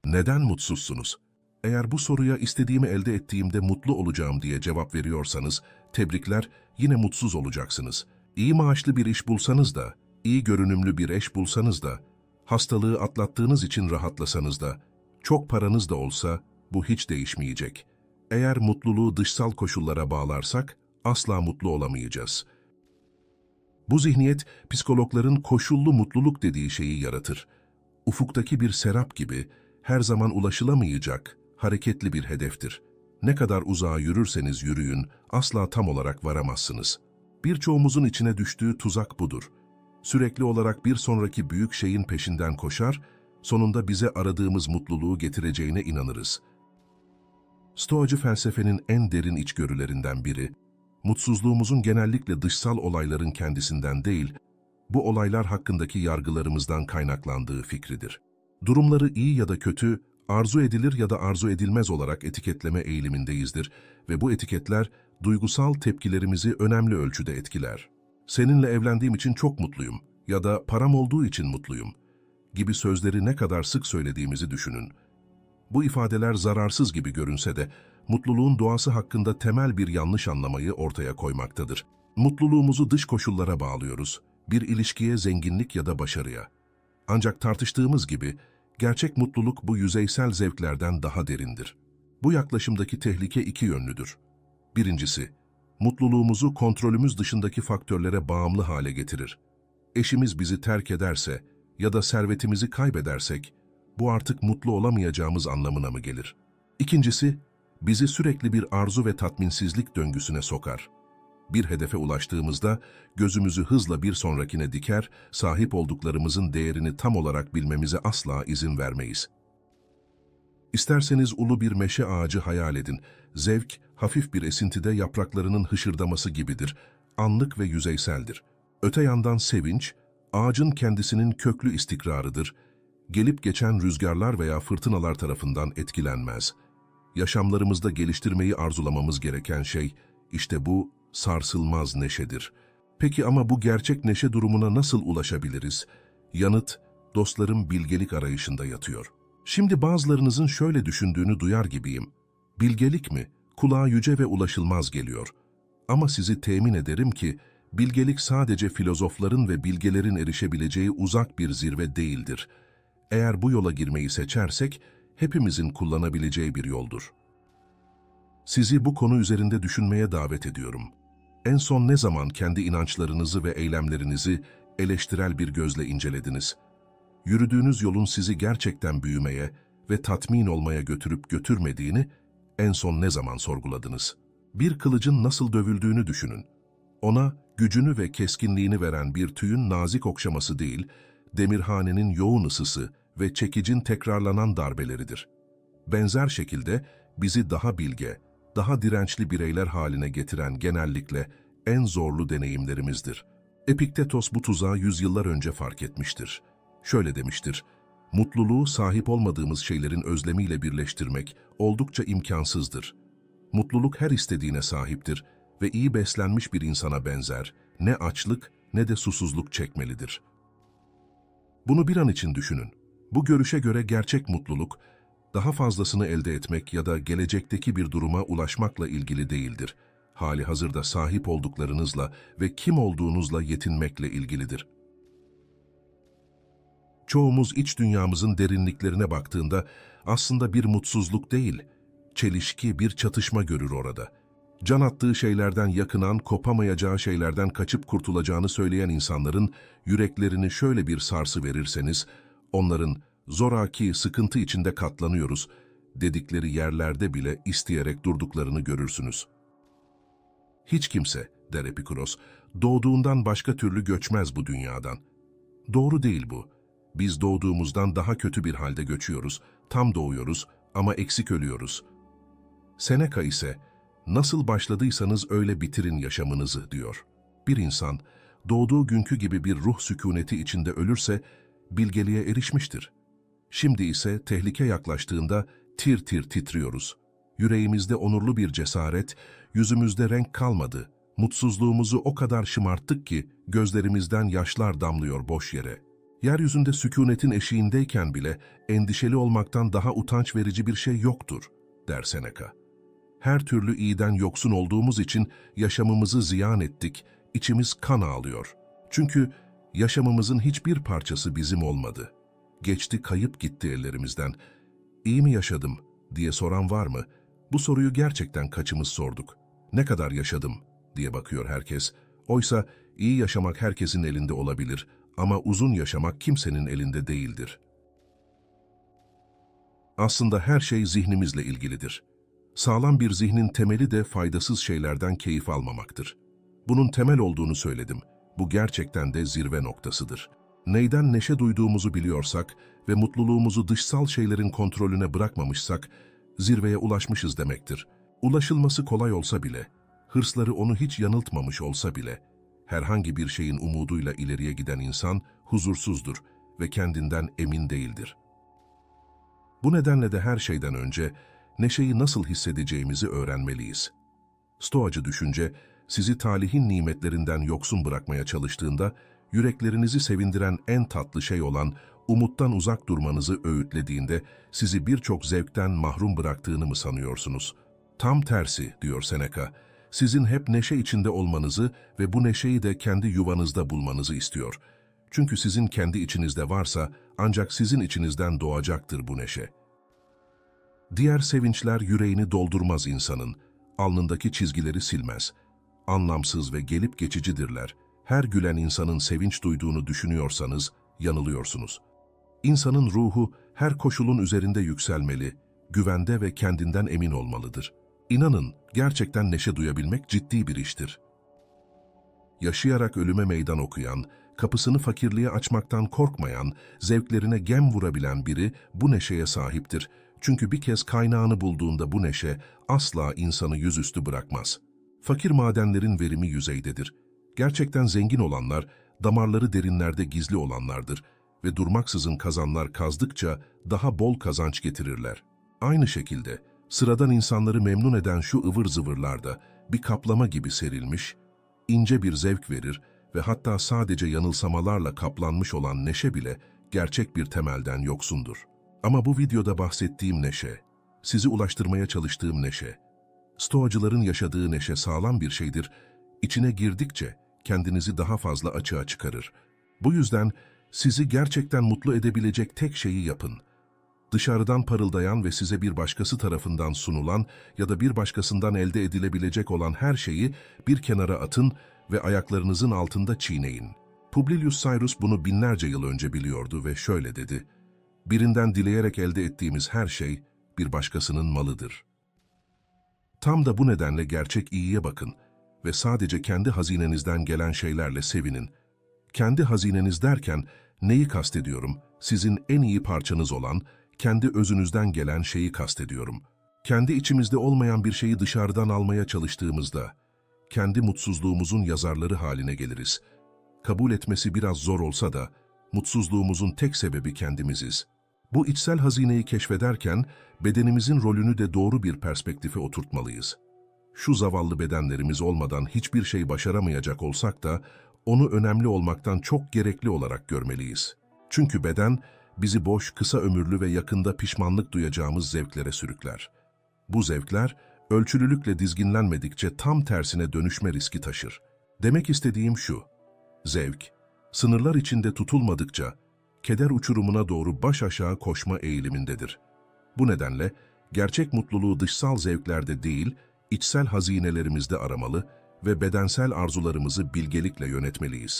Neden mutsuzsunuz? Eğer bu soruya istediğimi elde ettiğimde mutlu olacağım diye cevap veriyorsanız, tebrikler, yine mutsuz olacaksınız. İyi maaşlı bir iş bulsanız da, iyi görünümlü bir eş bulsanız da, hastalığı atlattığınız için rahatlasanız da, çok paranız da olsa bu hiç değişmeyecek. Eğer mutluluğu dışsal koşullara bağlarsak asla mutlu olamayacağız. Bu zihniyet psikologların koşullu mutluluk dediği şeyi yaratır. Ufuktaki bir serap gibi her zaman ulaşılamayacak, hareketli bir hedeftir. Ne kadar uzağa yürürseniz yürüyün, asla tam olarak varamazsınız. Birçoğumuzun içine düştüğü tuzak budur. Sürekli olarak bir sonraki büyük şeyin peşinden koşar, sonunda bize aradığımız mutluluğu getireceğine inanırız. Stoacı felsefenin en derin içgörülerinden biri, mutsuzluğumuzun genellikle dışsal olayların kendisinden değil, bu olaylar hakkındaki yargılarımızdan kaynaklandığı fikridir. Durumları iyi ya da kötü, arzu edilir ya da arzu edilmez olarak etiketleme eğilimindeyizdir ve bu etiketler duygusal tepkilerimizi önemli ölçüde etkiler. Seninle evlendiğim için çok mutluyum ya da param olduğu için mutluyum gibi sözleri ne kadar sık söylediğimizi düşünün. Bu ifadeler zararsız gibi görünse de mutluluğun doğası hakkında temel bir yanlış anlamayı ortaya koymaktadır. Mutluluğumuzu dış koşullara bağlıyoruz, bir ilişkiye, zenginlik ya da başarıya. Ancak tartıştığımız gibi gerçek mutluluk bu yüzeysel zevklerden daha derindir. Bu yaklaşımdaki tehlike iki yönlüdür. Birincisi, mutluluğumuzu kontrolümüz dışındaki faktörlere bağımlı hale getirir. Eşimiz bizi terk ederse ya da servetimizi kaybedersek, bu artık mutlu olamayacağımız anlamına mı gelir? İkincisi, bizi sürekli bir arzu ve tatminsizlik döngüsüne sokar. Bir hedefe ulaştığımızda gözümüzü hızla bir sonrakine diker, sahip olduklarımızın değerini tam olarak bilmemize asla izin vermeyiz. İsterseniz ulu bir meşe ağacı hayal edin. Zevk, hafif bir esintide yapraklarının hışırdaması gibidir, anlık ve yüzeyseldir. Öte yandan sevinç, ağacın kendisinin köklü istikrarıdır, gelip geçen rüzgarlar veya fırtınalar tarafından etkilenmez. Yaşamlarımızda geliştirmeyi arzulamamız gereken şey, işte bu sarsılmaz neşedir. Peki ama bu gerçek neşe durumuna nasıl ulaşabiliriz? Yanıt, dostlarım bilgelik arayışında yatıyor. Şimdi bazılarınızın şöyle düşündüğünü duyar gibiyim. Bilgelik mi? Kulağa yüce ve ulaşılmaz geliyor. Ama sizi temin ederim ki, bilgelik sadece filozofların ve bilgelerin erişebileceği uzak bir zirve değildir. Eğer bu yola girmeyi seçersek, hepimizin kullanabileceği bir yoldur. Sizi bu konu üzerinde düşünmeye davet ediyorum. En son ne zaman kendi inançlarınızı ve eylemlerinizi eleştirel bir gözle incelediniz? Yürüdüğünüz yolun sizi gerçekten büyümeye ve tatmin olmaya götürüp götürmediğini en son ne zaman sorguladınız? Bir kılıcın nasıl dövüldüğünü düşünün. Ona gücünü ve keskinliğini veren bir tüyün nazik okşaması değil, demirhanenin yoğun ısısı ve çekicin tekrarlanan darbeleridir. Benzer şekilde bizi daha bilge, daha dirençli bireyler haline getiren genellikle en zorlu deneyimlerimizdir. Epiktetos bu tuzağı yüzyıllar önce fark etmiştir. Şöyle demiştir, mutluluğu sahip olmadığımız şeylerin özlemiyle birleştirmek oldukça imkansızdır. Mutluluk her istediğine sahiptir ve iyi beslenmiş bir insana benzer, ne açlık ne de susuzluk çekmelidir. Bunu bir an için düşünün. Bu görüşe göre gerçek mutluluk, daha fazlasını elde etmek ya da gelecekteki bir duruma ulaşmakla ilgili değildir. Hali hazırda sahip olduklarınızla ve kim olduğunuzla yetinmekle ilgilidir. Çoğumuz iç dünyamızın derinliklerine baktığında aslında bir mutsuzluk değil, çelişki, bir çatışma görür orada. Can attığı şeylerden yakınan, kopamayacağı şeylerden kaçıp kurtulacağını söyleyen insanların yüreklerini şöyle bir sarsı verirseniz, onların zoraki sıkıntı içinde katlanıyoruz dedikleri yerlerde bile isteyerek durduklarını görürsünüz. Hiç kimse, der Epikuros, doğduğundan başka türlü göçmez bu dünyadan. Doğru değil bu. Biz doğduğumuzdan daha kötü bir halde göçüyoruz, tam doğuyoruz ama eksik ölüyoruz. Seneca ise, nasıl başladıysanız öyle bitirin yaşamınızı, diyor. Bir insan, doğduğu günkü gibi bir ruh sükuneti içinde ölürse, bilgeliğe erişmiştir. Şimdi ise tehlike yaklaştığında tir tir titriyoruz. Yüreğimizde onurlu bir cesaret, yüzümüzde renk kalmadı. Mutsuzluğumuzu o kadar şımarttık ki gözlerimizden yaşlar damlıyor boş yere. Yeryüzünde sükunetin eşiğindeyken bile endişeli olmaktan daha utanç verici bir şey yoktur, der Seneca. Her türlü iyiden yoksun olduğumuz için yaşamımızı ziyan ettik, içimiz kan ağlıyor. Çünkü yaşamımızın hiçbir parçası bizim olmadı. Geçti, kayıp gitti ellerimizden. İyi mi yaşadım diye soran var mı? Bu soruyu gerçekten kaçımız sorduk. Ne kadar yaşadım diye bakıyor herkes. Oysa iyi yaşamak herkesin elinde olabilir ama uzun yaşamak kimsenin elinde değildir. Aslında her şey zihnimizle ilgilidir. Sağlam bir zihnin temeli de faydasız şeylerden keyif almamaktır. Bunun temel olduğunu söyledim. Bu gerçekten de zirve noktasıdır. Neyden neşe duyduğumuzu biliyorsak ve mutluluğumuzu dışsal şeylerin kontrolüne bırakmamışsak, zirveye ulaşmışız demektir. Ulaşılması kolay olsa bile, hırsları onu hiç yanıltmamış olsa bile, herhangi bir şeyin umuduyla ileriye giden insan huzursuzdur ve kendinden emin değildir. Bu nedenle de her şeyden önce neşeyi nasıl hissedeceğimizi öğrenmeliyiz. Stoacı düşünce, sizi talihin nimetlerinden yoksun bırakmaya çalıştığında, yüreklerinizi sevindiren en tatlı şey olan umuttan uzak durmanızı öğütlediğinde, sizi birçok zevkten mahrum bıraktığını mı sanıyorsunuz? Tam tersi, diyor Seneca, sizin hep neşe içinde olmanızı ve bu neşeyi de kendi yuvanızda bulmanızı istiyor. Çünkü sizin kendi içinizde varsa, ancak sizin içinizden doğacaktır bu neşe. Diğer sevinçler yüreğini doldurmaz insanın, alnındaki çizgileri silmez. Anlamsız ve gelip geçicidirler. Her gülen insanın sevinç duyduğunu düşünüyorsanız, yanılıyorsunuz. İnsanın ruhu her koşulun üzerinde yükselmeli, güvende ve kendinden emin olmalıdır. İnanın, gerçekten neşe duyabilmek ciddi bir iştir. Yaşayarak ölüme meydan okuyan, kapısını fakirliğe açmaktan korkmayan, zevklerine gem vurabilen biri bu neşeye sahiptir. Çünkü bir kez kaynağını bulduğunda bu neşe asla insanı yüzüstü bırakmaz. Fakir madenlerin verimi yüzeydedir. Gerçekten zengin olanlar, damarları derinlerde gizli olanlardır ve durmaksızın kazanlar kazdıkça daha bol kazanç getirirler. Aynı şekilde, sıradan insanları memnun eden şu ıvır zıvırlar da bir kaplama gibi serilmiş, ince bir zevk verir ve hatta sadece yanılsamalarla kaplanmış olan neşe bile gerçek bir temelden yoksundur. Ama bu videoda bahsettiğim neşe, sizi ulaştırmaya çalıştığım neşe, Stoacıların yaşadığı neşe sağlam bir şeydir, içine girdikçe kendinizi daha fazla açığa çıkarır. Bu yüzden sizi gerçekten mutlu edebilecek tek şeyi yapın. Dışarıdan parıldayan ve size bir başkası tarafından sunulan ya da bir başkasından elde edilebilecek olan her şeyi bir kenara atın ve ayaklarınızın altında çiğneyin. Publius Cyrus bunu binlerce yıl önce biliyordu ve şöyle dedi: "Birinden dileyerek elde ettiğimiz her şey bir başkasının malıdır." Tam da bu nedenle gerçek iyiye bakın ve sadece kendi hazinenizden gelen şeylerle sevinin. Kendi hazineniz derken neyi kastediyorum? Sizin en iyi parçanız olan, kendi özünüzden gelen şeyi kastediyorum. Kendi içimizde olmayan bir şeyi dışarıdan almaya çalıştığımızda, kendi mutsuzluğumuzun yazarları haline geliriz. Kabul etmesi biraz zor olsa da, mutsuzluğumuzun tek sebebi kendimiziz. Bu içsel hazineyi keşfederken, bedenimizin rolünü de doğru bir perspektife oturtmalıyız. Şu zavallı bedenlerimiz olmadan hiçbir şey başaramayacak olsak da, onu önemli olmaktan çok gerekli olarak görmeliyiz. Çünkü beden, bizi boş, kısa ömürlü ve yakında pişmanlık duyacağımız zevklere sürükler. Bu zevkler, ölçülülükle dizginlenmedikçe tam tersine dönüşme riski taşır. Demek istediğim şu: zevk, sınırlar içinde tutulmadıkça, keder uçurumuna doğru baş aşağı koşma eğilimindedir. Bu nedenle, gerçek mutluluğu dışsal zevklerde değil, içsel hazinelerimizde aramalı ve bedensel arzularımızı bilgelikle yönetmeliyiz.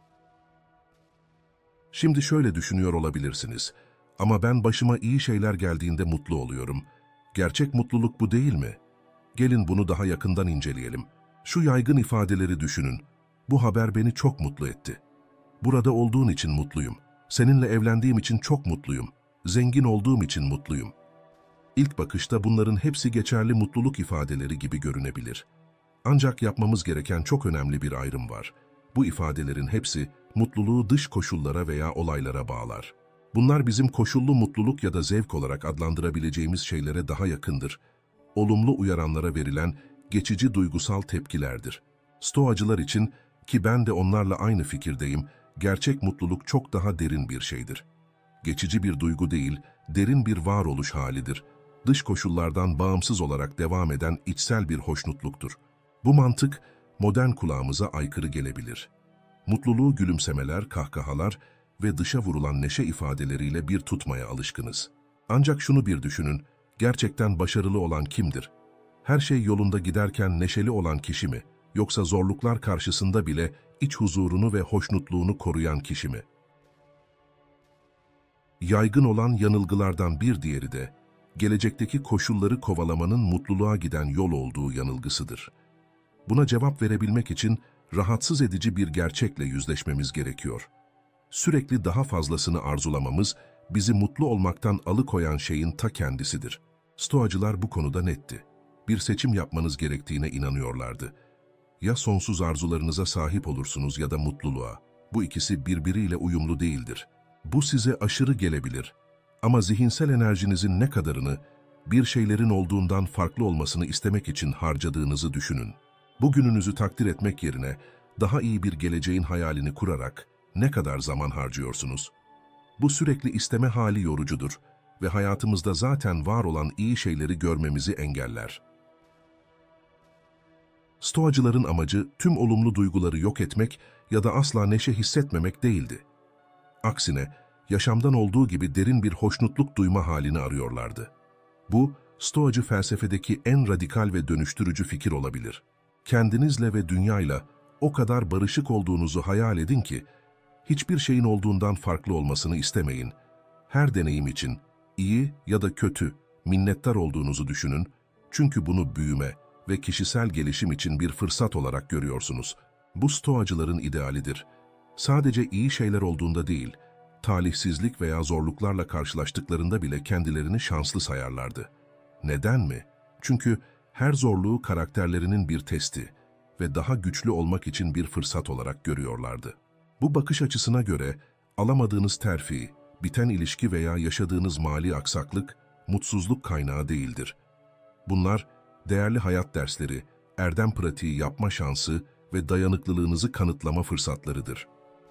Şimdi şöyle düşünüyor olabilirsiniz: ama ben başıma iyi şeyler geldiğinde mutlu oluyorum. Gerçek mutluluk bu değil mi? Gelin bunu daha yakından inceleyelim. Şu yaygın ifadeleri düşünün. Bu haber beni çok mutlu etti. Burada olduğun için mutluyum. Seninle evlendiğim için çok mutluyum. Zengin olduğum için mutluyum. İlk bakışta bunların hepsi geçerli mutluluk ifadeleri gibi görünebilir. Ancak yapmamız gereken çok önemli bir ayrım var. Bu ifadelerin hepsi mutluluğu dış koşullara veya olaylara bağlar. Bunlar bizim koşullu mutluluk ya da zevk olarak adlandırabileceğimiz şeylere daha yakındır. Olumlu uyaranlara verilen geçici duygusal tepkilerdir. Stoacılar için, ki ben de onlarla aynı fikirdeyim, Gerçek mutluluk çok daha derin bir şeydir. Geçici bir duygu değil, derin bir varoluş halidir. Dış koşullardan bağımsız olarak devam eden içsel bir hoşnutluktur. Bu mantık modern kulağımıza aykırı gelebilir. Mutluluğu gülümsemeler, kahkahalar ve dışa vurulan neşe ifadeleriyle bir tutmaya alışkınız. Ancak şunu bir düşünün, gerçekten başarılı olan kimdir? Her şey yolunda giderken neşeli olan kişi mi? Yoksa zorluklar karşısında bile iç huzurunu ve hoşnutluğunu koruyan kişi mi? Yaygın olan yanılgılardan bir diğeri de, gelecekteki koşulları kovalamanın mutluluğa giden yol olduğu yanılgısıdır. Buna cevap verebilmek için rahatsız edici bir gerçekle yüzleşmemiz gerekiyor. Sürekli daha fazlasını arzulamamız, bizi mutlu olmaktan alıkoyan şeyin ta kendisidir. Stoacılar bu konuda netti. Bir seçim yapmanız gerektiğine inanıyorlardı. Ya sonsuz arzularınıza sahip olursunuz ya da mutluluğa. Bu ikisi birbiriyle uyumlu değildir. Bu size aşırı gelebilir. Ama zihinsel enerjinizin ne kadarını, bir şeylerin olduğundan farklı olmasını istemek için harcadığınızı düşünün. Bugününüzü takdir etmek yerine, daha iyi bir geleceğin hayalini kurarak ne kadar zaman harcıyorsunuz? Bu sürekli isteme hali yorucudur ve hayatımızda zaten var olan iyi şeyleri görmemizi engeller. Stoacıların amacı tüm olumlu duyguları yok etmek ya da asla neşe hissetmemek değildi. Aksine, yaşamdan olduğu gibi derin bir hoşnutluk duyma halini arıyorlardı. Bu, Stoacı felsefedeki en radikal ve dönüştürücü fikir olabilir. Kendinizle ve dünyayla o kadar barışık olduğunuzu hayal edin ki, hiçbir şeyin olduğundan farklı olmasını istemeyin. Her deneyim için, iyi ya da kötü, minnettar olduğunuzu düşünün, çünkü bunu büyüme ve kişisel gelişim için bir fırsat olarak görüyorsunuz. Bu Stoacıların idealidir. Sadece iyi şeyler olduğunda değil, talihsizlik veya zorluklarla karşılaştıklarında bile kendilerini şanslı sayarlardı. Neden mi? Çünkü her zorluğu karakterlerinin bir testi ve daha güçlü olmak için bir fırsat olarak görüyorlardı. Bu bakış açısına göre alamadığınız terfi, biten ilişki veya yaşadığınız mali aksaklık, mutsuzluk kaynağı değildir. Bunlar, değerli hayat dersleri, erdem pratiği yapma şansı ve dayanıklılığınızı kanıtlama fırsatlarıdır.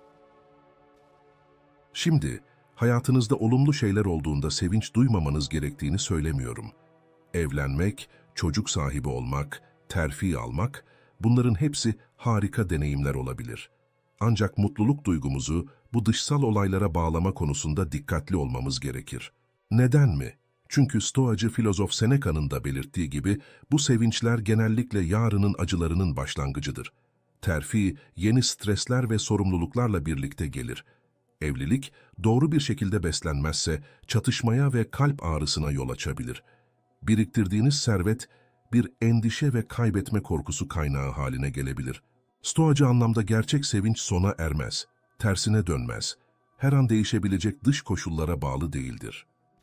Şimdi, hayatınızda olumlu şeyler olduğunda sevinç duymamanız gerektiğini söylemiyorum. Evlenmek, çocuk sahibi olmak, terfi almak, bunların hepsi harika deneyimler olabilir. Ancak mutluluk duygumuzu bu dışsal olaylara bağlama konusunda dikkatli olmamız gerekir. Neden mi? Çünkü Stoacı filozof Seneca'nın da belirttiği gibi bu sevinçler genellikle yarının acılarının başlangıcıdır. Terfi, yeni stresler ve sorumluluklarla birlikte gelir. Evlilik, doğru bir şekilde beslenmezse çatışmaya ve kalp ağrısına yol açabilir. Biriktirdiğiniz servet, bir endişe ve kaybetme korkusu kaynağı haline gelebilir. Stoacı anlamda gerçek sevinç sona ermez, tersine dönmez. Her an değişebilecek dış koşullara bağlı değildir.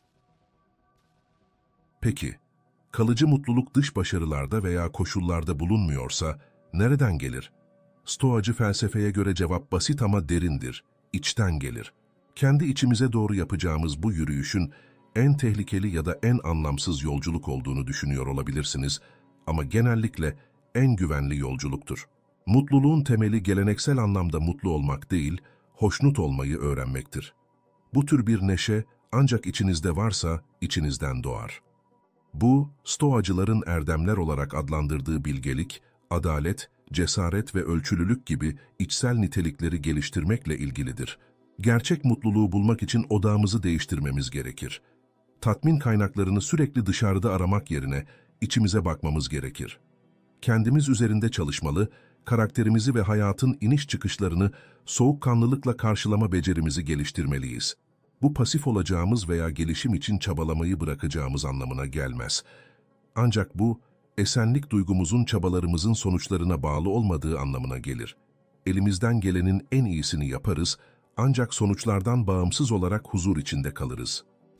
Peki, kalıcı mutluluk dış başarılarda veya koşullarda bulunmuyorsa nereden gelir? Stoacı felsefeye göre cevap basit ama derindir, içten gelir. Kendi içimize doğru yapacağımız bu yürüyüşün en tehlikeli ya da en anlamsız yolculuk olduğunu düşünüyor olabilirsiniz ama genellikle en güvenli yolculuktur. Mutluluğun temeli geleneksel anlamda mutlu olmak değil, hoşnut olmayı öğrenmektir. Bu tür bir neşe ancak içinizde varsa içinizden doğar. Bu, Stoacıların erdemler olarak adlandırdığı bilgelik, adalet, cesaret ve ölçülülük gibi içsel nitelikleri geliştirmekle ilgilidir. Gerçek mutluluğu bulmak için odağımızı değiştirmemiz gerekir. Tatmin kaynaklarını sürekli dışarıda aramak yerine içimize bakmamız gerekir. Kendimiz üzerinde çalışmalı, karakterimizi ve hayatın iniş çıkışlarını soğukkanlılıkla karşılama becerimizi geliştirmeliyiz. Bu pasif olacağımız veya gelişim için çabalamayı bırakacağımız anlamına gelmez. Ancak bu, esenlik duygumuzun çabalarımızın sonuçlarına bağlı olmadığı anlamına gelir. Elimizden gelenin en iyisini yaparız, ancak sonuçlardan bağımsız olarak huzur içinde kalırız.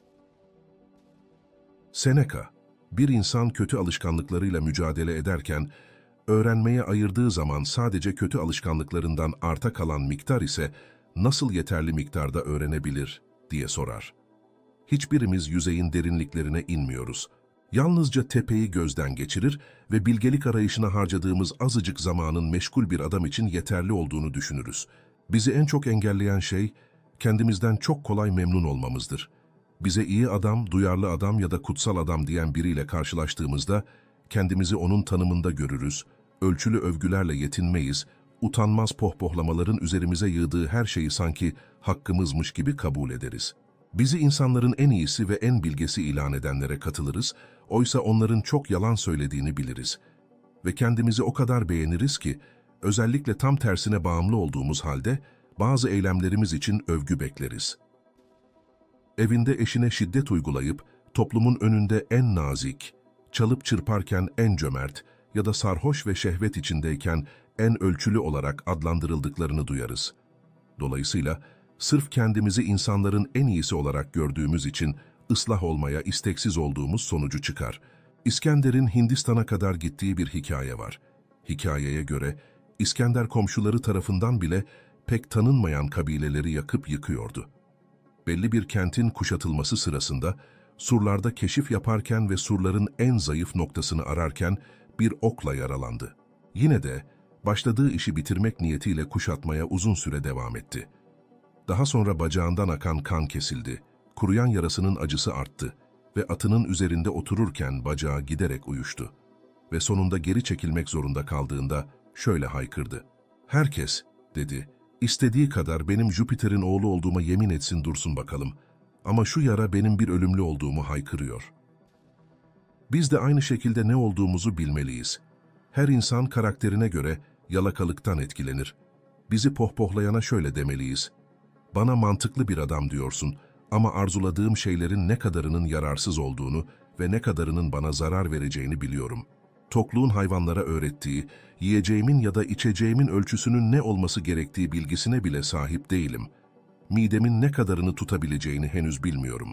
Seneca, bir insan kötü alışkanlıklarıyla mücadele ederken, öğrenmeye ayırdığı zaman sadece kötü alışkanlıklarından arta kalan miktar ise nasıl yeterli miktarda öğrenebilir diye sorar. Hiçbirimiz yüzeyin derinliklerine inmiyoruz. Yalnızca tepeyi gözden geçirir ve bilgelik arayışına harcadığımız azıcık zamanın meşgul bir adam için yeterli olduğunu düşünürüz. Bizi en çok engelleyen şey, kendimizden çok kolay memnun olmamızdır. Bize iyi adam, duyarlı adam ya da kutsal adam diyen biriyle karşılaştığımızda, kendimizi onun tanımında görürüz, ölçülü övgülerle yetinmeyiz, utanmaz pohpohlamaların üzerimize yığdığı her şeyi sanki hakkımızmış gibi kabul ederiz. Bizi insanların en iyisi ve en bilgesi ilan edenlere katılırız, oysa onların çok yalan söylediğini biliriz. Ve kendimizi o kadar beğeniriz ki, özellikle tam tersine bağımlı olduğumuz halde, bazı eylemlerimiz için övgü bekleriz. Evinde eşine şiddet uygulayıp, toplumun önünde en nazik, çalıp çırparken en cömert ya da sarhoş ve şehvet içindeyken en ölçülü olarak adlandırıldıklarını duyarız. Dolayısıyla, sırf kendimizi insanların en iyisi olarak gördüğümüz için ıslah olmaya isteksiz olduğumuz sonucu çıkar. İskender'in Hindistan'a kadar gittiği bir hikaye var. Hikayeye göre, İskender komşuları tarafından bile pek tanınmayan kabileleri yakıp yıkıyordu. Belli bir kentin kuşatılması sırasında, surlarda keşif yaparken ve surların en zayıf noktasını ararken bir okla yaralandı. Yine de başladığı işi bitirmek niyetiyle kuşatmaya uzun süre devam etti. Daha sonra bacağından akan kan kesildi, kuruyan yarasının acısı arttı ve atının üzerinde otururken bacağı giderek uyuştu. Ve sonunda geri çekilmek zorunda kaldığında şöyle haykırdı. "Herkes," dedi, "istediği kadar benim Jüpiter'in oğlu olduğuma yemin etsin dursun bakalım. Ama şu yara benim bir ölümlü olduğumu haykırıyor." Biz de aynı şekilde ne olduğumuzu bilmeliyiz. Her insan karakterine göre yalakalıktan etkilenir. Bizi pohpohlayana şöyle demeliyiz: "Bana mantıklı bir adam diyorsun ama arzuladığım şeylerin ne kadarının yararsız olduğunu ve ne kadarının bana zarar vereceğini biliyorum. Tokluğun hayvanlara öğrettiği, yiyeceğimin ya da içeceğimin ölçüsünün ne olması gerektiği bilgisine bile sahip değilim. Midemin ne kadarını tutabileceğini henüz bilmiyorum."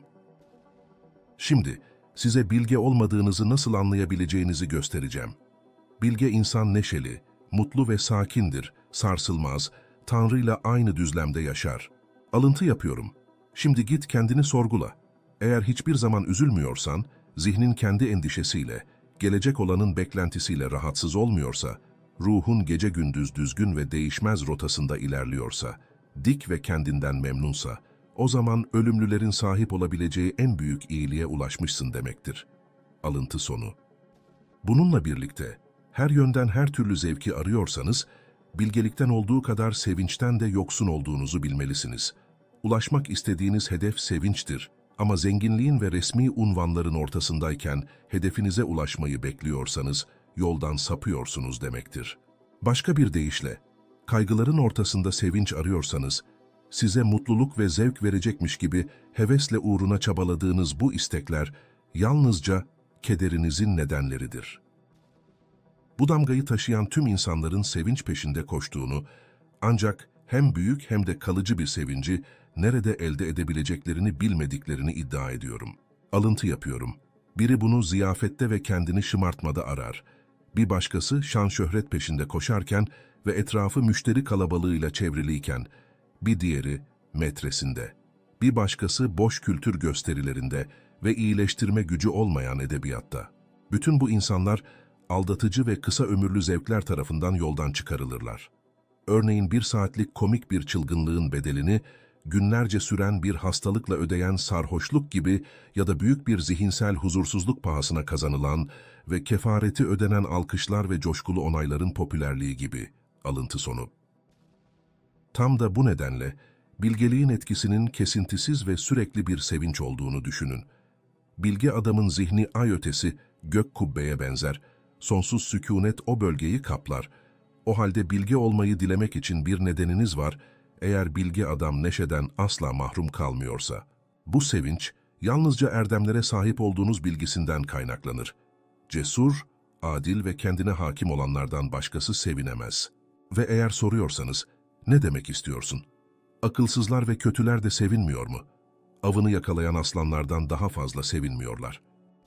Şimdi size bilge olmadığınızı nasıl anlayabileceğinizi göstereceğim. Bilge insan neşeli, mutlu ve sakindir, sarsılmaz, Tanrı'yla aynı düzlemde yaşar. Alıntı yapıyorum. Şimdi git kendini sorgula. Eğer hiçbir zaman üzülmüyorsan, zihnin kendi endişesiyle, gelecek olanın beklentisiyle rahatsız olmuyorsa, ruhun gece gündüz düzgün ve değişmez rotasında ilerliyorsa, dik ve kendinden memnunsa, o zaman ölümlülerin sahip olabileceği en büyük iyiliğe ulaşmışsın demektir. Alıntı sonu. Bununla birlikte, her yönden her türlü zevki arıyorsanız, bilgelikten olduğu kadar sevinçten de yoksun olduğunuzu bilmelisiniz. Ulaşmak istediğiniz hedef sevinçtir ama zenginliğin ve resmi unvanların ortasındayken hedefinize ulaşmayı bekliyorsanız, yoldan sapıyorsunuz demektir. Başka bir deyişle, kaygıların ortasında sevinç arıyorsanız, size mutluluk ve zevk verecekmiş gibi hevesle uğruna çabaladığınız bu istekler yalnızca kederinizin nedenleridir. Bu damgayı taşıyan tüm insanların sevinç peşinde koştuğunu, ancak hem büyük hem de kalıcı bir sevinci nerede elde edebileceklerini bilmediklerini iddia ediyorum. Alıntı yapıyorum. Biri bunu ziyafette ve kendini şımartmada arar. Bir başkası şan şöhret peşinde koşarken ve etrafı müşteri kalabalığıyla çevriliyken, bir diğeri metresinde. Bir başkası boş kültür gösterilerinde ve iyileştirme gücü olmayan edebiyatta. Bütün bu insanlar aldatıcı ve kısa ömürlü zevkler tarafından yoldan çıkarılırlar. Örneğin 1 saatlik komik bir çılgınlığın bedelini günlerce süren bir hastalıkla ödeyen sarhoşluk gibi ya da büyük bir zihinsel huzursuzluk pahasına kazanılan ve kefareti ödenen alkışlar ve coşkulu onayların popülerliği gibi. Alıntı sonu. Tam da bu nedenle bilgeliğin etkisinin kesintisiz ve sürekli bir sevinç olduğunu düşünün. Bilge adamın zihni ay ötesi gök kubbeye benzer, sonsuz sükûnet o bölgeyi kaplar. O halde bilge olmayı dilemek için bir nedeniniz var, eğer bilge adam neşeden asla mahrum kalmıyorsa. Bu sevinç, yalnızca erdemlere sahip olduğunuz bilgisinden kaynaklanır. Cesur, adil ve kendine hakim olanlardan başkası sevinemez. Ve eğer soruyorsanız, ne demek istiyorsun? Akılsızlar ve kötüler de sevinmiyor mu? Avını yakalayan aslanlardan daha fazla sevinmiyorlar.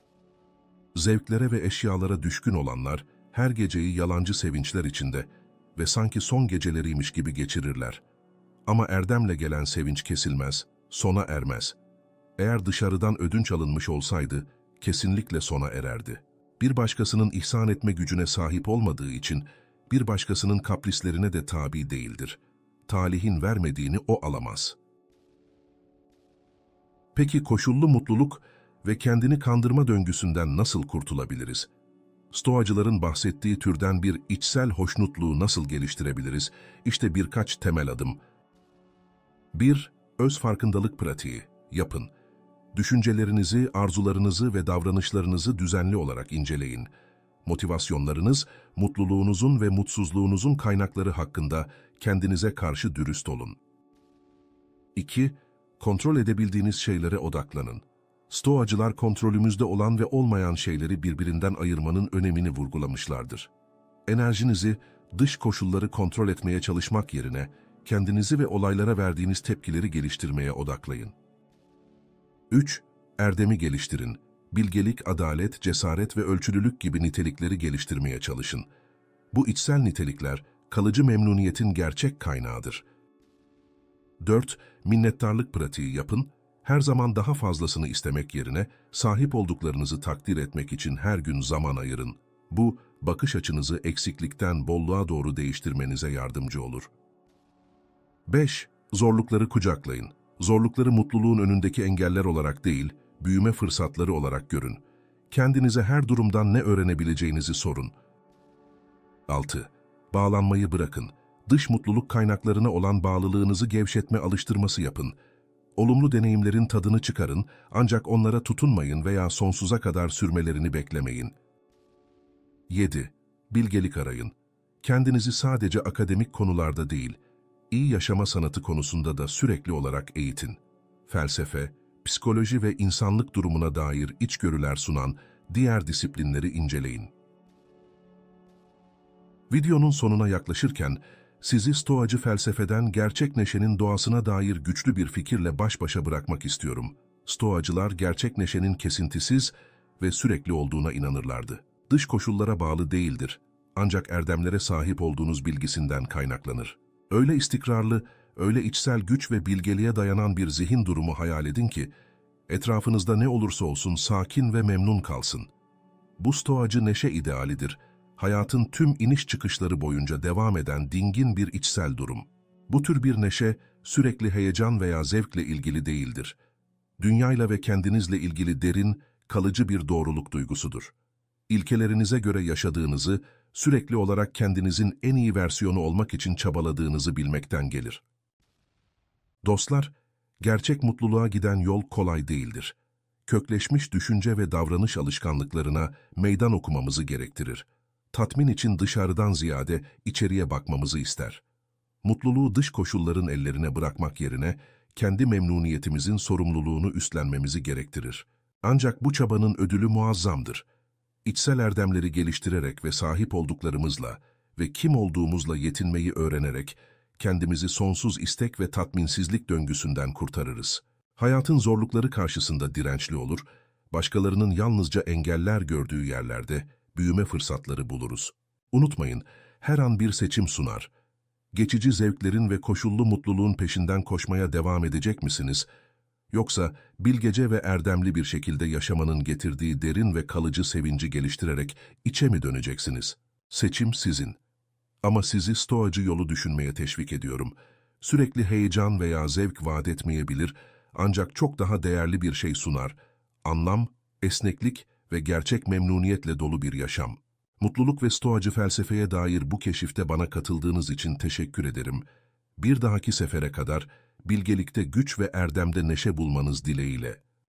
Zevklere ve eşyalara düşkün olanlar, her geceyi yalancı sevinçler içinde ve sanki son geceleriymiş gibi geçirirler. Ama erdemle gelen sevinç kesilmez, sona ermez. Eğer dışarıdan ödünç alınmış olsaydı, kesinlikle sona ererdi. Bir başkasının ihsan etme gücüne sahip olmadığı için, bir başkasının kaprislerine de tabi değildir. talihin vermediğini o alamaz. Peki koşullu mutluluk ve kendini kandırma döngüsünden nasıl kurtulabiliriz? Stoacıların bahsettiği türden bir içsel hoşnutluğu nasıl geliştirebiliriz? İşte birkaç temel adım. 1. Öz farkındalık pratiği. Yapın. Düşüncelerinizi, arzularınızı ve davranışlarınızı düzenli olarak inceleyin. Motivasyonlarınız, mutluluğunuzun ve mutsuzluğunuzun kaynakları hakkında kendinize karşı dürüst olun. 2. Kontrol edebildiğiniz şeylere odaklanın. Stoacılar kontrolümüzde olan ve olmayan şeyleri birbirinden ayırmanın önemini vurgulamışlardır. Enerjinizi, dış koşulları kontrol etmeye çalışmak yerine, kendinizi ve olaylara verdiğiniz tepkileri geliştirmeye odaklayın. 3. Erdemi geliştirin. Bilgelik, adalet, cesaret ve ölçülülük gibi nitelikleri geliştirmeye çalışın. Bu içsel nitelikler, kalıcı memnuniyetin gerçek kaynağıdır. 4. Minnettarlık pratiği yapın. Her zaman daha fazlasını istemek yerine, sahip olduklarınızı takdir etmek için her gün zaman ayırın. Bu, bakış açınızı eksiklikten bolluğa doğru değiştirmenize yardımcı olur. 5. Zorlukları kucaklayın. Zorlukları mutluluğun önündeki engeller olarak değil, büyüme fırsatları olarak görün. Kendinize her durumdan ne öğrenebileceğinizi sorun. 6. Bağlanmayı bırakın. Dış mutluluk kaynaklarına olan bağlılığınızı gevşetme alıştırması yapın. Olumlu deneyimlerin tadını çıkarın, ancak onlara tutunmayın veya sonsuza kadar sürmelerini beklemeyin. 7. Bilgelik arayın. Kendinizi sadece akademik konularda değil, iyi yaşama sanatı konusunda da sürekli olarak eğitin. Felsefe, psikoloji ve insanlık durumuna dair içgörüler sunan diğer disiplinleri inceleyin. Videonun sonuna yaklaşırken, sizi Stoacı felsefeden gerçek neşenin doğasına dair güçlü bir fikirle baş başa bırakmak istiyorum. Stoacılar gerçek neşenin kesintisiz ve sürekli olduğuna inanırlardı. Dış koşullara bağlı değildir, ancak erdemlere sahip olduğunuz bilgisinden kaynaklanır. Öyle istikrarlı, öyle içsel güç ve bilgeliğe dayanan bir zihin durumu hayal edin ki, etrafınızda ne olursa olsun sakin ve memnun kalsın. Bu stoacı neşe idealidir. Hayatın tüm iniş çıkışları boyunca devam eden dingin bir içsel durum. Bu tür bir neşe sürekli heyecan veya zevkle ilgili değildir. Dünyayla ve kendinizle ilgili derin, kalıcı bir doğruluk duygusudur. İlkelerinize göre yaşadığınızı, sürekli olarak kendinizin en iyi versiyonu olmak için çabaladığınızı bilmekten gelir. Dostlar, gerçek mutluluğa giden yol kolay değildir. Kökleşmiş düşünce ve davranış alışkanlıklarına meydan okumamızı gerektirir. Tatmin için dışarıdan ziyade içeriye bakmamızı ister. Mutluluğu dış koşulların ellerine bırakmak yerine kendi memnuniyetimizin sorumluluğunu üstlenmemizi gerektirir. Ancak bu çabanın ödülü muazzamdır. İçsel erdemleri geliştirerek ve sahip olduklarımızla ve kim olduğumuzla yetinmeyi öğrenerek kendimizi sonsuz istek ve tatminsizlik döngüsünden kurtarırız. Hayatın zorlukları karşısında dirençli olur, başkalarının yalnızca engeller gördüğü yerlerde büyüme fırsatları buluruz. Unutmayın, her an bir seçim sunar. Geçici zevklerin ve koşullu mutluluğun peşinden koşmaya devam edecek misiniz? Yoksa bilgece ve erdemli bir şekilde yaşamanın getirdiği derin ve kalıcı sevinci geliştirerek içe mi döneceksiniz? Seçim sizin. Ama sizi stoacı yolu düşünmeye teşvik ediyorum. Sürekli heyecan veya zevk vaat etmeyebilir, ancak çok daha değerli bir şey sunar. Anlam, esneklik ve gerçek memnuniyetle dolu bir yaşam. Mutluluk ve stoacı felsefeye dair bu keşifte bana katıldığınız için teşekkür ederim. Bir dahaki sefere kadar bilgelikte güç ve erdemde neşe bulmanız dileğiyle.